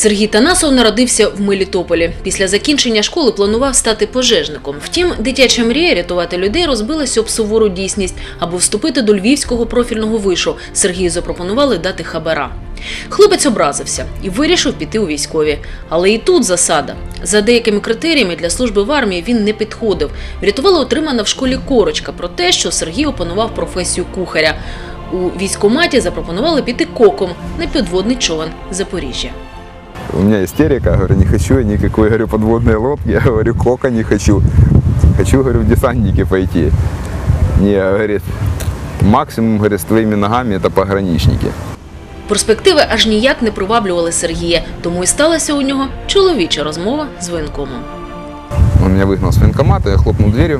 Сергій Танасов народився в Мелітополі. Після закінчення школи планував стати пожежником. Втім, дитяча мрія рятувати людей розбилася об сувору дійсність. Аби вступити до Львівського профільного вишу, Сергію запропонували дати хабара. Хлопець образився і вирішив піти у військові. Але і тут засада. За деякими критеріями для служби в армії він не підходив. Врятувала отримана в школі корочка про те, що Сергій опанував професію кухаря. У військкоматі запропонували піти коком на підводний човен «Запоріжжя». У меня истерика, говорю, не хочу я никакой, говорю, подводной лодки, я говорю, кока не хочу. Хочу, говорю, в десантники пойти. Не, говорит, максимум, говорит, с твоими ногами это пограничники. Перспективи аж ніяк не приваблювали Сергія, тому і сталася у нього чоловіча розмова з воєнкомом. Он меня выгнал с военкомата, я хлопнул дверью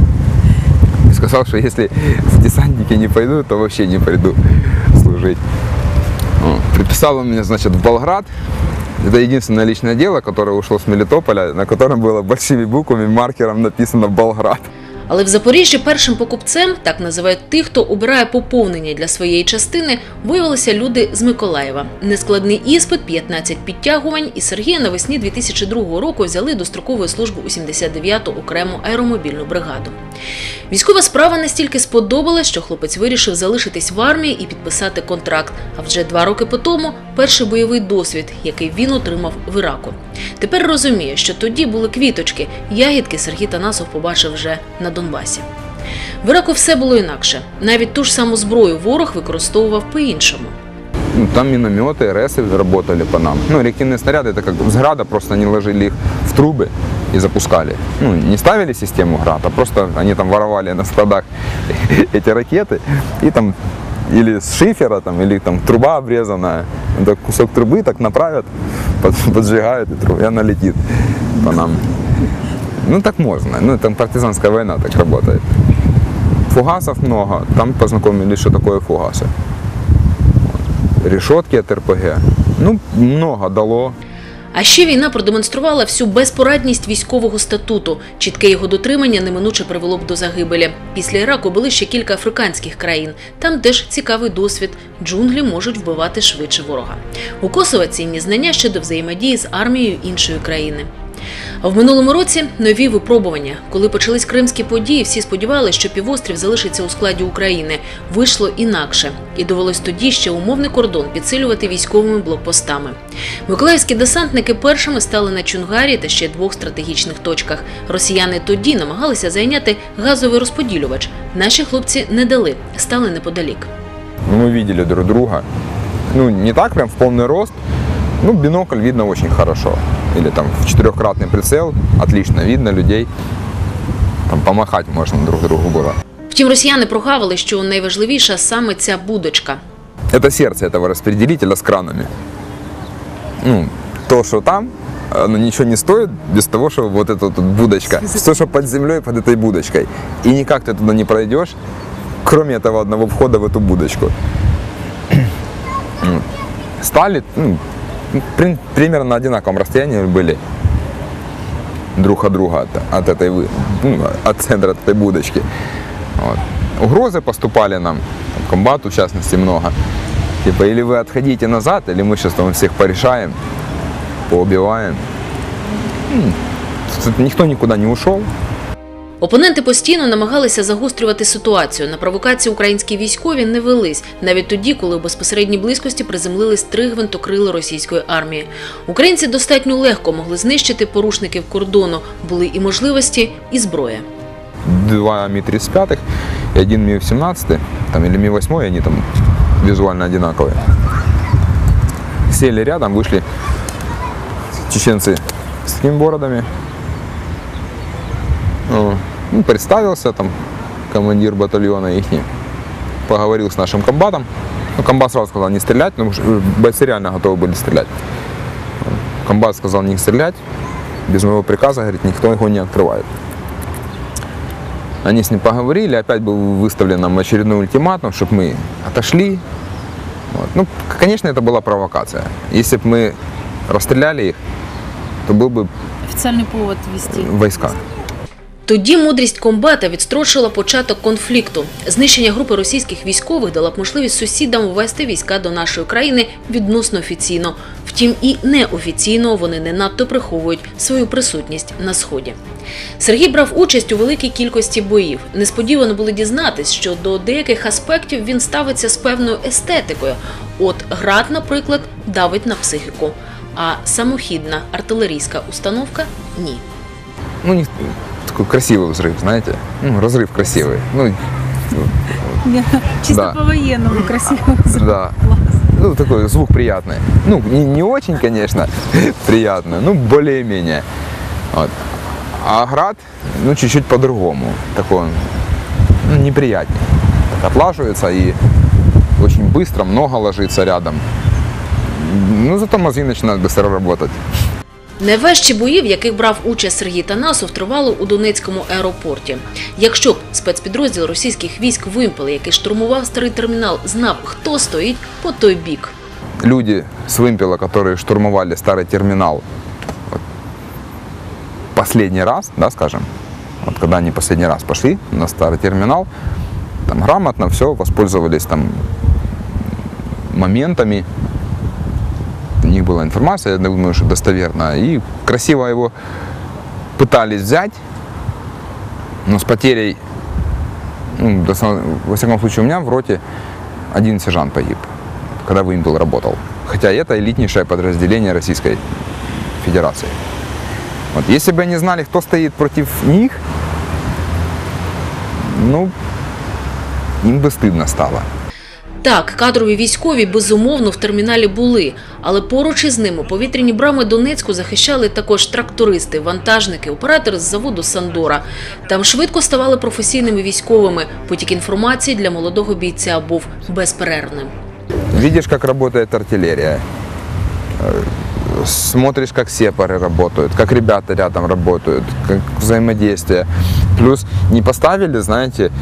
и сказал, что если в десантники не пойду, то вообще не пойду служить. Приписал он меня, значит, в Болград. Это единственное личное дело, которое ушло с Мелитополя, на котором было большими буквами, маркером написано «Болград». Але в Запоріжжі першим покупцем, так називають тих, хто обирає поповнення для своєї частини, виявилися люди з Миколаєва. Нескладний іспит, 15 підтягувань, і Сергія навесні 2002 року взяли до строкової служби у 79-ту окрему аеромобільну бригаду. Військова справа настільки сподобалась, що хлопець вирішив залишитись в армії і підписати контракт. А вже 2 роки по тому – перший бойовий досвід, який він отримав в Іраку. Тепер розуміє, що тоді були квіточки, ягідки Сергій Танасов побачив вже на Донбасі. В Іраку все було інакше. Навіть ту ж саму зброю ворог використовував по-іншому. Там минометы, РСы работали по нам. Реактивные снаряды, это как с града, просто они ложили их в трубы и запускали. Не ставили систему град, а просто они там воровали на складах эти ракеты. И там или с шифера, там, или там труба обрезанная. Это кусок трубы так направят, поджигают, и она летит по нам. Так можно. Там партизанская война так работает. Фугасов много. Там познакомились, что такое фугасы. Решетки от РПГ. Много дало. А ще війна продемонструвала всю безпорадність військового статуту. Чітке його дотримання неминуче привело б до загибелі. Після Іраку були ще кілька африканських країн. Там теж цікавий досвід. Джунглі можуть вбивати швидше ворога. У Косово цінні знання щодо взаємодії з армією іншої країни. А в минулому році нові випробування. Коли почались кримські події, всі сподівалися, що півострів залишиться у складі України. Вийшло інакше. І довелось тоді ще умовний кордон підсилювати військовими блокпостами. Миколаївські десантники першими стали на Чунгарі та ще 2 стратегічних точках. Росіяни тоді намагалися зайняти газовий розподілювач. Наші хлопці не дали, стали неподалік. Ми бачили друг друга. Не так прям в повний рост. Бинокль видно очень хорошо. Или там в 4-кратный прицел, отлично видно людей. Там помахать можно друг другу было. Втім, росіяни прогавили, що найважливіша саме ця будочка. Это сердце этого распределителя с кранами. То, что там, оно ничего не стоит без того, что вот эта вот будочка. Все, что под землей, под этой будочкой. И никак ты туда не пройдешь, кроме этого одного входа в эту будочку. Стали, примерно на одинаковом расстоянии были друг от друга от этой, от центра этой будочки. Угрозы поступали нам, комбату в частности много. Типа, или вы отходите назад, или мы сейчас там всех порешаем, поубиваем. Никто никуда не ушел. Опоненти постійно намагалися загострювати ситуацію. На провокації українські військові не велись, навіть тоді, коли у безпосередній близькості приземлились 3 гвинтокрили російської армії. Українці достатньо легко могли знищити порушників кордону, були і можливості, і зброя. 2 Ми-35 и 1 Ми-17, или Ми-8, они там визуально одинаковые. Сели рядом, вышли чеченцы с такими бородами. Представился там командир батальона их, поговорил с нашим комбатом. Комбат сразу сказал не стрелять, потому что бойцы реально готовы были стрелять. Комбат сказал не стрелять, без моего приказа, говорит, никто его не открывает. Они с ним поговорили, опять был выставлен нам очередной ультиматум, чтобы мы отошли. Конечно, это была провокация. Если бы мы расстреляли их, то был бы официальный повод ввести войска. Тоді мудрість комбата відстрочила початок конфлікту. Знищення групи російських військових дала б можливість сусідам ввести війська до нашої країни відносно офіційно. Втім, і неофіційно вони не надто приховують свою присутність на Сході. Сергій брав участь у великій кількості боїв. Несподівано було дізнатись, що до деяких аспектів він ставиться з певною естетикою. От град, наприклад, давить на психіку, а самохідна артилерійська установка – ні. Ну, у них такой красивый взрыв, знаете? Ну, разрыв красивый. Ну, Чисто Да. по-военному красиво. да. Ну, такой звук приятный. Ну, не очень, конечно, приятно, ну, более-менее. Вот. А град, ну, чуть-чуть по-другому. Такой он, ну, неприятнее. Так отлаживается и очень быстро, много ложится рядом. Ну, зато мозги начинают быстро работать. Найважчі бої, в яких брав участь Сергій Танасов, тривали у Донецькому аеропорті. Якщо б спецпідрозділ російських військ «Вимпел», який штурмував старий термінал, знав, хто стоїть по той бік. Люди с Вымпела, которые штурмовали старый терминал вот, последний раз, да, скажем, вот когда они последний раз пошли на старый терминал, там грамотно все, воспользовались там моментами, у них была информация, я думаю, что достоверная, и красиво его пытались взять, но с потерей, ну, во всяком случае, у меня в роте один сержант погиб, когда Вымпел работал. Хотя это элитнейшее подразделение Российской Федерации. Вот. Если бы они знали, кто стоит против них, ну, им бы стыдно стало. Так, кадрові військові, безумовно, в терміналі були, але поруч із ними повітряні брами Донецьку захищали також трактористи, вантажники, оператори з заводу «Сандора». Там швидко ставали професійними військовими. Потік інформації для молодого бійця був безперервним. Видишь, как работает артиллерия, смотришь, как сепары работают, как ребята рядом работают, как взаимодействие. Плюс не поставили, знаете,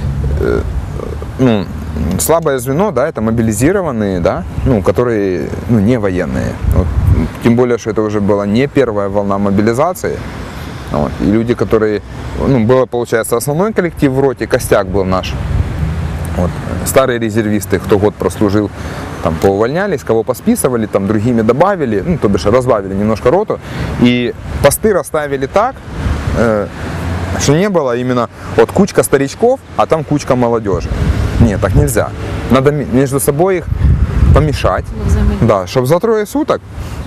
ну, слабое звено, да, это мобилизированные, да, ну, которые, ну, не военные. Вот, тем более, что это уже была не первая волна мобилизации. Вот, и люди, которые, ну, было, получается, основной коллектив в роте, костяк был наш. Вот, старые резервисты, кто год прослужил, там поувольнялись, кого посписывали, там другими добавили, ну, то бишь разбавили немножко роту. И посты расставили так, что не было именно вот кучка старичков, а там кучка молодежи. Нет, так нельзя. Надо между собой их помешать, да, чтобы за трое суток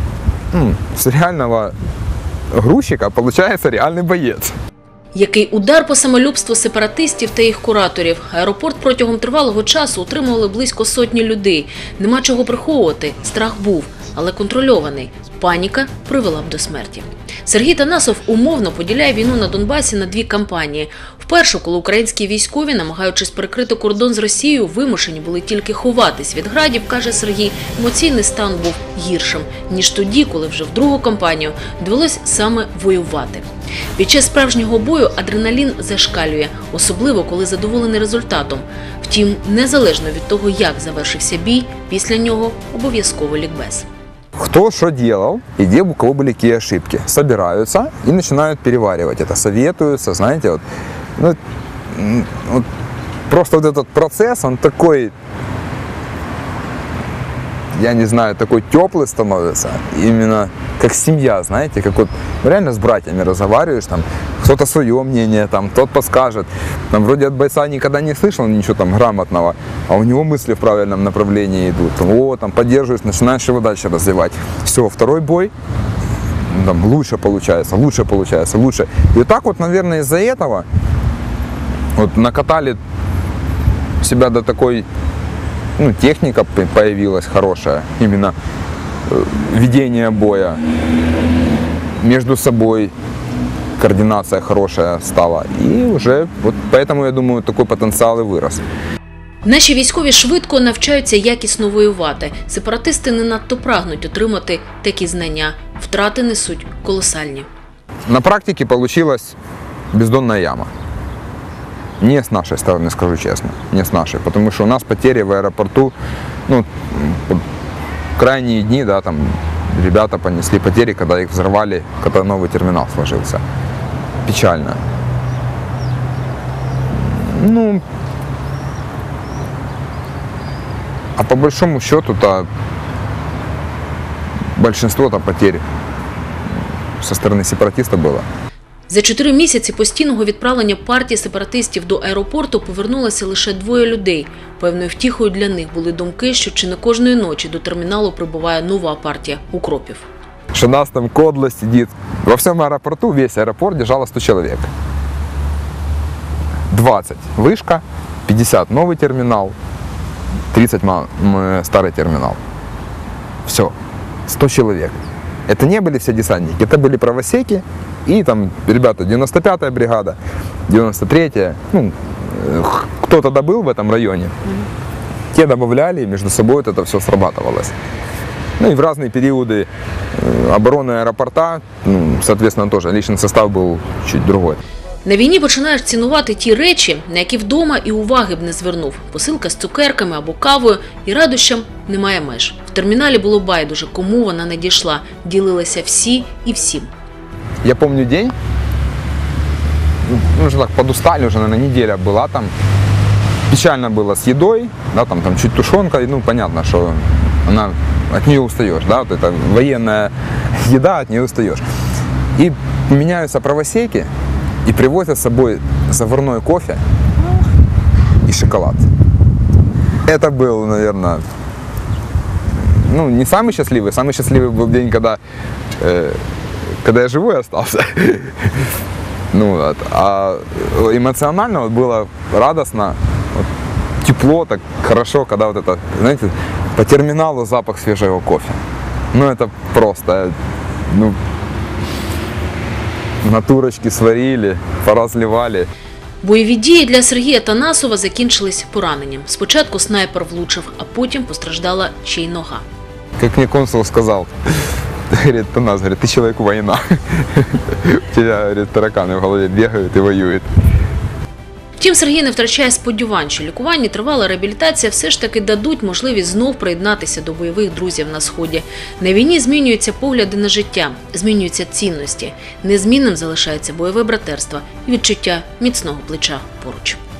с реального грузчика получается реальный боец. Який удар по самолюбству сепаратистів та їх кураторів. Аеропорт протягом тривалого часу утримували близько сотні людей. Нема чого приховувати. Страх був, але контрольований. Паніка привела б до смерті. Сергій Танасов умовно поділяє війну на Донбасі на дві кампанії. Вперше, коли українські військові, намагаючись перекрити кордон з Росією, вимушені були тільки ховатись від градів, каже Сергій, емоційний стан був гіршим, ніж тоді, коли вже в другу кампанію довелось саме воювати. Під час справжнього бою адреналін зашкалює, особливо коли задоволений результатом. Втім, незалежно від того, як завершився бій, після нього обов'язково лікбез. Кто что делал и где у кого были какие ошибки. Собираются и начинают переваривать это, советуются, знаете, вот, ну, вот просто вот этот процесс, он такой, я не знаю, такой теплый становится, именно как семья, знаете, как вот реально с братьями разговариваешь, там, кто-то свое мнение, там, тот подскажет, там, вроде от бойца никогда не слышал ничего там грамотного, а у него мысли в правильном направлении идут, о, там, поддерживаешь, начинаешь его дальше развивать. Все, второй бой, там, лучше получается, лучше. И вот так вот, наверное, из-за этого вот накатали себя до такой, ну, техника появилась хорошая, именно ведение боя, между собой координация хорошая стала. И уже вот поэтому, я думаю, такой потенциал и вырос. Наші військові швидко навчаються якісно воювати. Сепаратисти не надто прагнуть отримати такі знання. Втрати несуть колосальні. На практике получилась бездонная яма. Не с нашей стороны, скажу честно, не с нашей, потому что у нас потери в аэропорту, ну, крайние дни, да, там ребята понесли потери, когда их взорвали, когда новый терминал сложился. Печально. Ну, а по большому счету-то большинство-то потерь со стороны сепаратистов было. За 4 місяці постійного відправлення партії сепаратистів до аеропорту повернулося лише 2 людей. Певною втіхою для них були думки, що чи не кожної ночі до терміналу прибуває нова партія укропів. Что нас там кодло сидит. Во всем аэропорту, весь аэропорт держало 100 человек. 20 вышка, 50 новый терминал, 30 старый терминал. Все, 100 человек. Это не были все десантники, это были правосеки и там ребята 95-я бригада, 93-я, ну, кто тогда был в этом районе, те добавляли, и между собой вот это все срабатывалось. Ну и в разные периоды обороны аэропорта, ну, соответственно, тоже личный состав был чуть другой. На війні починаєш цінувати ті речі, на які вдома і уваги б не звернув. Посилка з цукерками або кавою, і радощам немає меж. В терміналі було байдуже, кому вона не дійшла. Ділилися всі і всім. Я помню день, ну, уже так подустали, уже, наверное, неделя была там. Печально было с едой, да, там чуть тушенка, ну, понятно, что от нее устаешь, да, вот это военная еда, от нее устаешь. И меняются правосеки и привозят с собой заварной кофе и шоколад. Это был, наверное, ну, не самый счастливый. Самый счастливый был день, когда я живой остался. Ну, вот. А эмоционально вот было радостно, вот, тепло, так хорошо, когда вот это, знаете, по терминалу запах свежего кофе. Ну, это просто, ну, натурочки сварили, поразливали. Бойові дії для Сергія Танасова закінчились пораненням. Спочатку снайпер влучив, а потім постраждала ще й нога. Как мне консул сказал, говорит, Танас, говорит, ты человек-война. У тебя, говорит, тараканы в голове бегают и воюют. Втім, Сергій не втрачає сподівань, що лікування, тривала реабілітація все ж таки дадуть можливість знов приєднатися до бойових друзів на Сході. На війні змінюються погляди на життя, змінюються цінності. Незмінним залишається бойове братерство і відчуття міцного плеча поруч.